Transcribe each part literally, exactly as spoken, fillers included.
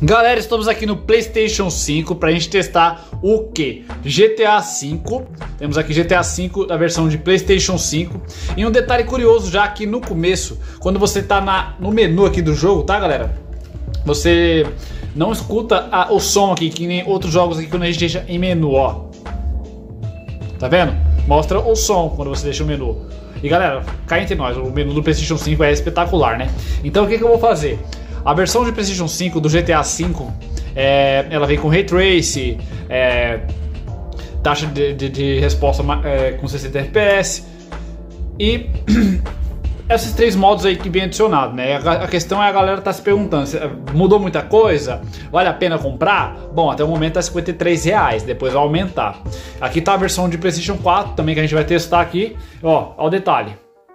Galera, estamos aqui no PlayStation cinco para a gente testar o que? G T A cinco. Temos aqui G T A cinco da versão de PlayStation cinco. E um detalhe curioso já aqui no começo, quando você está na, no menu aqui do jogo, tá galera? Você não escuta a, o som aqui, que nem outros jogos aqui quando a gente deixa em menu, ó. Tá vendo? Mostra o som quando você deixa o menu. E galera, cá entre nós, o menu do PlayStation cinco é espetacular, né? Então o que, que eu vou fazer? A versão de PlayStation cinco do G T A cinco, é, ela vem com Ray Tracing, é, taxa de, de, de resposta é, com sessenta F P S e esses três modos aí que vem adicionado, né? A, a questão é a galera tá se perguntando, mudou muita coisa? Vale a pena comprar? Bom, até o momento tá cinquenta e três reais, depois vai aumentar. Aqui tá a versão de PlayStation quatro também que a gente vai testar aqui, ó, ó o detalhe.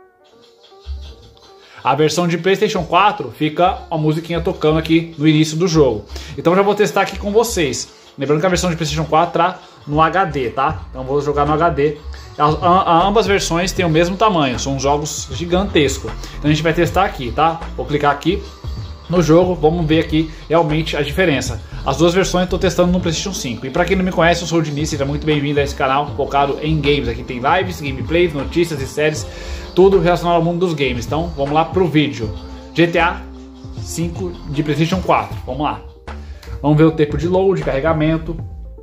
A versão de PlayStation quatro fica a musiquinha tocando aqui no início do jogo. Então já vou testar aqui com vocês. Lembrando que a versão de PlayStation quatro tá no H D, tá? Então vou jogar no H D. As, a, a, ambas versões têm o mesmo tamanho, são jogos gigantescos. Então a gente vai testar aqui, tá? Vou clicar aqui no jogo, vamos ver aqui realmente a diferença. As duas versões estou testando no PlayStation cinco. E para quem não me conhece, eu sou o Diniz, seja muito bem-vindo a esse canal focado em games. Aqui tem lives, gameplays, notícias e séries, tudo relacionado ao mundo dos games. Então vamos lá pro vídeo. G T A cinco de PlayStation quatro, vamos lá. Vamos ver o tempo de load, carregamento,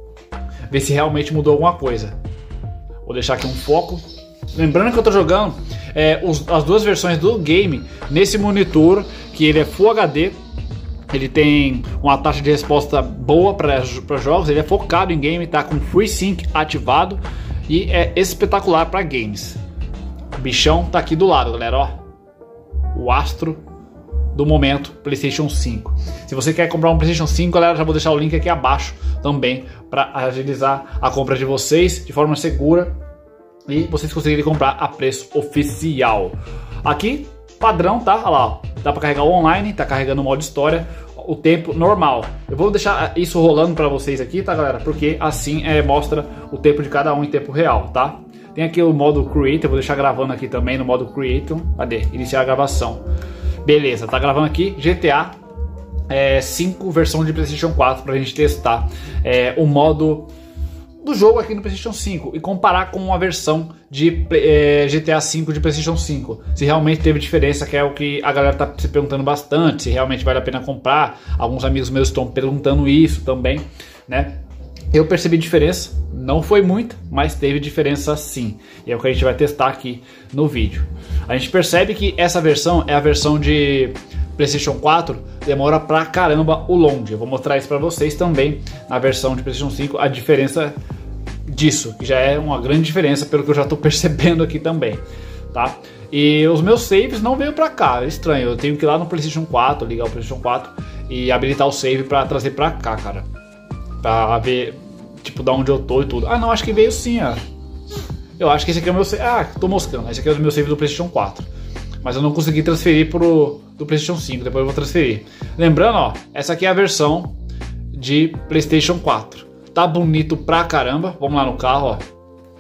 ver se realmente mudou alguma coisa. Vou deixar aqui um foco. Lembrando que eu estou jogando é, os, as duas versões do game nesse monitor, que ele é Full H D. Ele tem uma taxa de resposta boa para jogos, ele é focado em game, tá com FreeSync ativado e é espetacular para games. O bichão tá aqui do lado, galera, ó. O astro do momento, PlayStation cinco. Se você quer comprar um PlayStation cinco, galera, já vou deixar o link aqui abaixo também para agilizar a compra de vocês de forma segura e vocês conseguirem comprar a preço oficial. Aqui padrão, tá? Olha lá, ó. Dá pra carregar o online, tá carregando o modo história, o tempo normal. Eu vou deixar isso rolando pra vocês aqui, tá galera? Porque assim é, mostra o tempo de cada um em tempo real, tá? Tem aqui o modo Creator, eu vou deixar gravando aqui também no modo Creator. Cadê? Iniciar a gravação. Beleza, tá gravando aqui G T A é, cinco versão de PlayStation quatro pra gente testar é, o modo do jogo aqui no PlayStation cinco e comparar com a versão de é, G T A cinco de PlayStation cinco, se realmente teve diferença, que é o que a galera tá se perguntando bastante, se realmente vale a pena comprar. Alguns amigos meus estão perguntando isso também, né? Eu percebi diferença, não foi muita, mas teve diferença sim, e é o que a gente vai testar aqui no vídeo. A gente percebe que essa versão é a versão de PlayStation quatro, demora pra caramba o load. Eu vou mostrar isso pra vocês também na versão de PlayStation cinco, a diferença disso, que já é uma grande diferença pelo que eu já tô percebendo aqui também, tá? E os meus saves não veio pra cá, é estranho, eu tenho que ir lá no PlayStation quatro, ligar o PlayStation quatro e habilitar o save pra trazer pra cá, cara, pra ver, tipo, da onde eu tô e tudo. Ah não, acho que veio sim, ó. Eu acho que esse aqui é o meu save, ah, tô moscando, esse aqui é o meu save do PlayStation quatro. Mas eu não consegui transferir pro do PlayStation cinco, depois eu vou transferir. Lembrando, ó, essa aqui é a versão de PlayStation quatro. Tá bonito pra caramba. Vamos lá no carro, ó.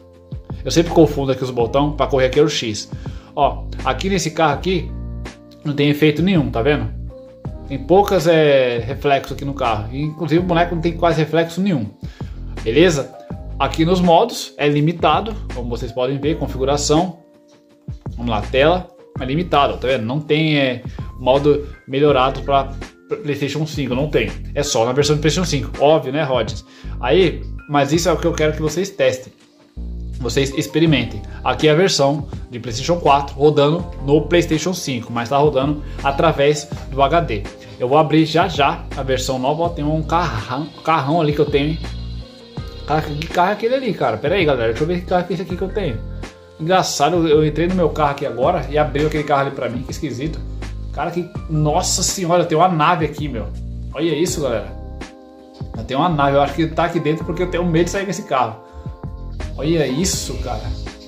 Eu sempre confundo aqui os botões para correr aqui é o X. Ó, aqui nesse carro aqui não tem efeito nenhum, tá vendo? Tem poucas é, reflexos aqui no carro. E, inclusive o boneco não tem quase reflexo nenhum. Beleza? Aqui nos modos é limitado, como vocês podem ver, configuração. Vamos lá, tela. É limitado, tá vendo? Não tem é, modo melhorado para PlayStation cinco, não tem. É só na versão de PlayStation cinco, óbvio, né, Rods? Aí, mas isso é o que eu quero que vocês testem. Vocês experimentem. Aqui é a versão de PlayStation quatro rodando no PlayStation cinco, mas tá rodando através do H D. Eu vou abrir já já a versão nova. Ó, tem um carrão, carrão ali que eu tenho. Cara, que carro é aquele ali, cara? Pera aí, galera, deixa eu ver que carro é esse aqui que eu tenho. Engraçado, eu entrei no meu carro aqui agora e abriu aquele carro ali pra mim, que esquisito. Cara, que... Nossa senhora, tem uma nave aqui, meu. Olha isso, galera. Tem uma nave, eu acho que tá aqui dentro porque eu tenho medo de sair desse carro. Olha isso, cara.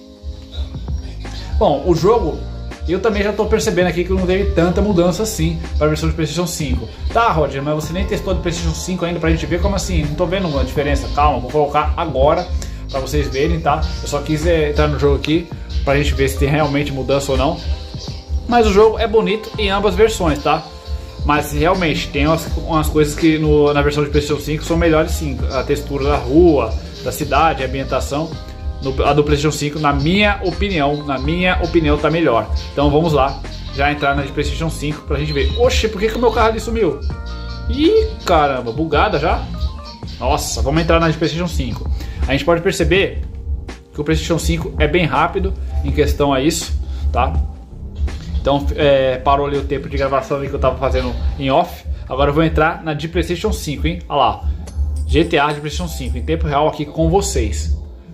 Bom, o jogo, eu também já tô percebendo aqui que não teve tanta mudança assim pra versão de PlayStation cinco. Tá, Roger, mas você nem testou do PlayStation cinco ainda pra gente ver? Como assim? Não tô vendo uma diferença. Calma, vou colocar agora pra vocês verem, tá? Eu só quis é, entrar no jogo aqui pra gente ver se tem realmente mudança ou não. Mas o jogo é bonito em ambas versões, tá? Mas realmente tem umas, umas coisas que no, na versão de PlayStation cinco são melhores sim. A textura da rua, da cidade, a ambientação. No, a do PlayStation cinco, na minha opinião, na minha opinião tá melhor. Então vamos lá, já entrar na de PlayStation cinco pra gente ver. Oxe, por que que o meu carro ali sumiu? Ih, caramba, bugada já. Nossa, vamos entrar na de PlayStation cinco. A gente pode perceber que o PlayStation cinco é bem rápido em questão a isso, tá? Então é, parou ali o tempo de gravação ali que eu tava fazendo em off. Agora eu vou entrar na de PlayStation cinco, hein? Olha lá, G T A de PlayStation cinco em tempo real aqui com vocês.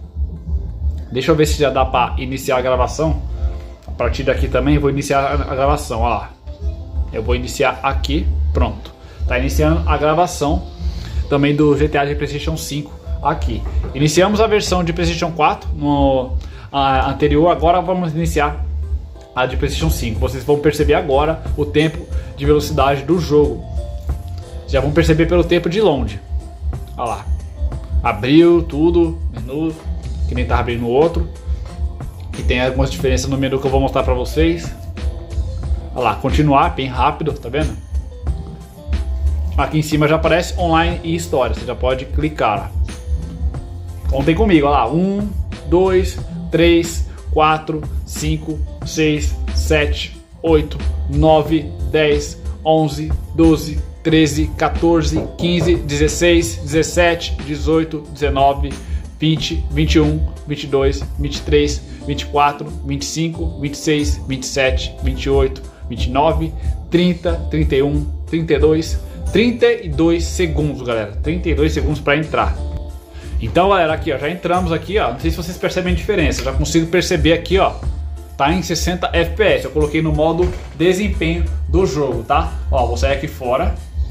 Deixa eu ver se já dá para iniciar a gravação. A partir daqui também eu vou iniciar a gravação. Ó lá. Eu vou iniciar aqui. Pronto. Tá iniciando a gravação também do G T A de PlayStation cinco aqui. Iniciamos a versão de PlayStation quatro no a anterior. Agora vamos iniciar a de PlayStation cinco. Vocês vão perceber agora o tempo de velocidade do jogo. Já vão perceber pelo tempo de load. Olha lá. Abriu tudo. Menu. Que nem tá abrindo o outro. E tem algumas diferenças no menu que eu vou mostrar pra vocês. Olha lá, continuar, bem rápido, tá vendo? Aqui em cima já aparece online e história. Você já pode clicar. Contem comigo, olha lá. um, dois, três, quatro, cinco, seis, sete, oito, nove, dez, onze, doze, treze, quatorze, quinze, dezesseis, dezessete, dezoito, dezenove, vinte, vinte e um, vinte e dois, vinte e três, vinte e quatro, vinte e cinco, vinte e seis, vinte e sete, vinte e oito, vinte e nove, trinta, trinta e um, trinta e dois, trinta e dois segundos, galera. trinta e dois segundos para entrar. Então, galera, aqui, ó, já entramos aqui, ó. Não sei se vocês percebem a diferença. Já consigo perceber aqui, ó. Tá em sessenta F P S. Eu coloquei no modo desempenho do jogo, tá? Ó, vou sair aqui fora.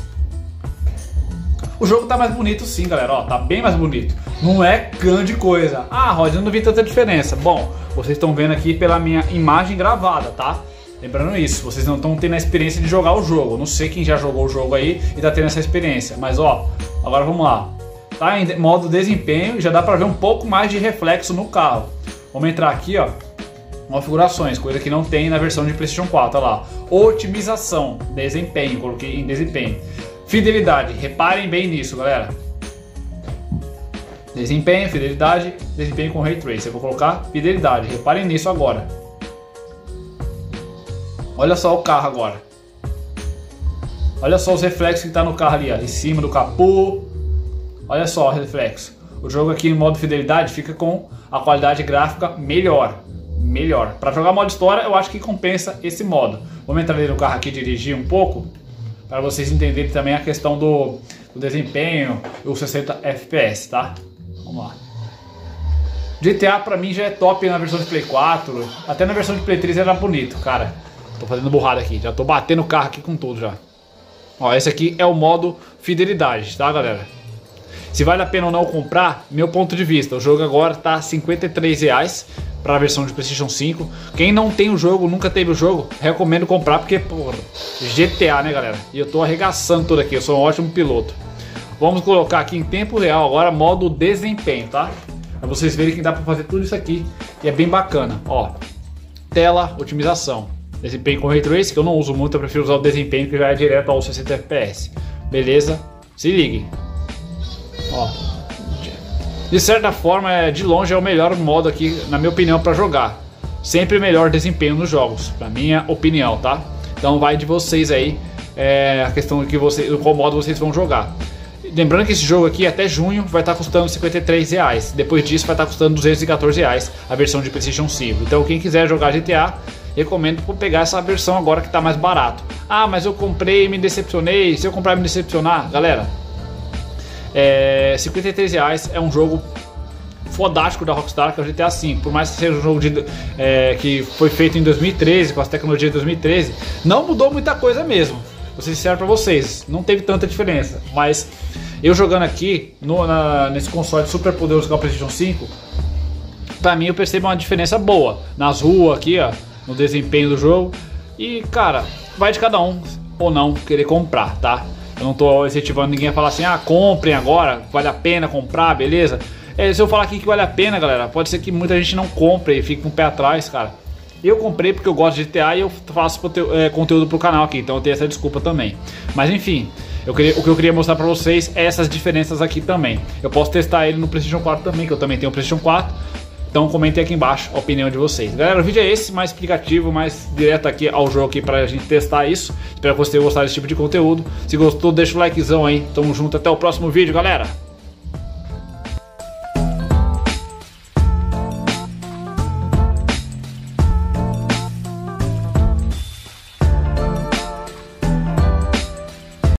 O jogo tá mais bonito sim, galera, ó, tá bem mais bonito. Não é grande coisa. Ah, Rod, eu não vi tanta diferença. Bom, vocês estão vendo aqui pela minha imagem gravada, tá? Lembrando isso, vocês não estão tendo a experiência de jogar o jogo. Eu não sei quem já jogou o jogo aí e tá tendo essa experiência. Mas ó, agora vamos lá. Tá em modo desempenho, já dá pra ver um pouco mais de reflexo no carro. Vamos entrar aqui, ó. Configurações, coisa que não tem na versão de PlayStation quatro, olha lá. Otimização, desempenho, coloquei em desempenho. Fidelidade, reparem bem nisso, galera. Desempenho, fidelidade, desempenho com Ray Tracing. Eu vou colocar fidelidade, reparem nisso agora. Olha só o carro agora. Olha só os reflexos que tá no carro ali, ó, em cima do capô. Olha só o reflexo. O jogo aqui em modo fidelidade fica com a qualidade gráfica melhor. Melhor. Para jogar modo história, eu acho que compensa esse modo. Vamos entrar no carro aqui e dirigir um pouco, para vocês entenderem também a questão do, do desempenho e os sessenta F P S, tá? Vamos lá. G T A pra mim já é top na versão de Play quatro, até na versão de Play três era bonito, cara. Tô fazendo burrada aqui, já tô batendo o carro aqui com tudo já. Ó, esse aqui é o modo fidelidade, tá, galera? Se vale a pena ou não comprar, meu ponto de vista, o jogo agora tá cinquenta e três reais para a versão de PlayStation cinco. Quem não tem o jogo, nunca teve o jogo, recomendo comprar porque, porra, G T A, né, galera? E eu tô arregaçando tudo aqui, eu sou um ótimo piloto. Vamos colocar aqui em tempo real agora, modo desempenho, tá? Pra vocês verem que dá pra fazer tudo isso aqui e é bem bacana, ó. Tela, otimização, desempenho com Ray Tracing, que eu não uso muito, eu prefiro usar o desempenho que já é direto aos sessenta F P S. Beleza? Se liguem. Ó. De certa forma, de longe é o melhor modo aqui, na minha opinião, para jogar. Sempre melhor desempenho nos jogos, na minha opinião, tá? Então vai de vocês aí, é, a questão de que você, qual modo vocês vão jogar. Lembrando que esse jogo aqui até junho vai estar custando cinquenta e três reais. Depois disso vai estar custando duzentos e quatorze reais a versão de PlayStation cinco. Então quem quiser jogar G T A, recomendo pegar essa versão agora que está mais barato. Ah, mas eu comprei e me decepcionei. Se eu comprar e me decepcionar, galera, é, cinquenta e três reais é um jogo fodástico da Rockstar, que é o G T A cinco. Por mais que seja um jogo de, é, que foi feito em dois mil e treze, com as tecnologias de dois mil e treze, não mudou muita coisa mesmo. Vou ser sincero pra vocês, não teve tanta diferença. Mas eu jogando aqui no, na, nesse console super poderoso que é o PlayStation cinco, pra mim eu percebo uma diferença boa nas ruas aqui, ó, no desempenho do jogo. E cara, vai de cada um ou não querer comprar, tá? Eu não tô incentivando ninguém a falar assim, ah, comprem agora, vale a pena comprar, beleza? É, se eu falar aqui que vale a pena, galera, pode ser que muita gente não compre e fique com o pé atrás, cara. Eu comprei porque eu gosto de G T A e eu faço é, conteúdo pro canal aqui, então eu tenho essa desculpa também. Mas enfim, eu queria, o que eu queria mostrar pra vocês é essas diferenças aqui também. Eu posso testar ele no PlayStation quatro também, que eu também tenho o PlayStation quatro. Então comentem aqui embaixo a opinião de vocês. Galera, o vídeo é esse, mais explicativo, mais direto aqui ao jogo aqui pra gente testar isso. Espero que vocês tenham gostado desse tipo de conteúdo. Se gostou, deixa o likezão aí. Tamo junto, até o próximo vídeo, galera!